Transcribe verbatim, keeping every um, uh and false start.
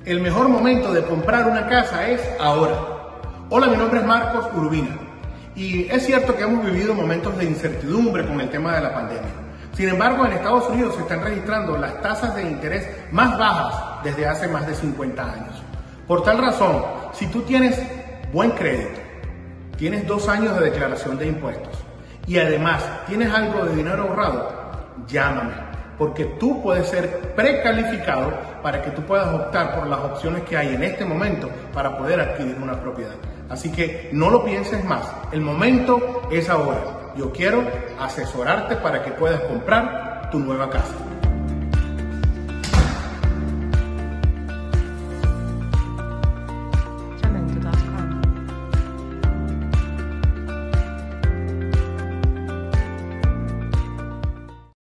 El mejor momento de comprar una casa es ahora. Hola, mi nombre es Marcos Urbina y es cierto que hemos vivido momentos de incertidumbre con el tema de la pandemia. Sin embargo, en Estados Unidos se están registrando las tasas de interés más bajas desde hace más de cincuenta años. Por tal razón, si tú tienes buen crédito, tienes dos años de declaración de impuestos y además tienes algo de dinero ahorrado, llámame. Porque tú puedes ser precalificado para que tú puedas optar por las opciones que hay en este momento para poder adquirir una propiedad. Así que no lo pienses más, el momento es ahora. Yo quiero asesorarte para que puedas comprar tu nueva casa.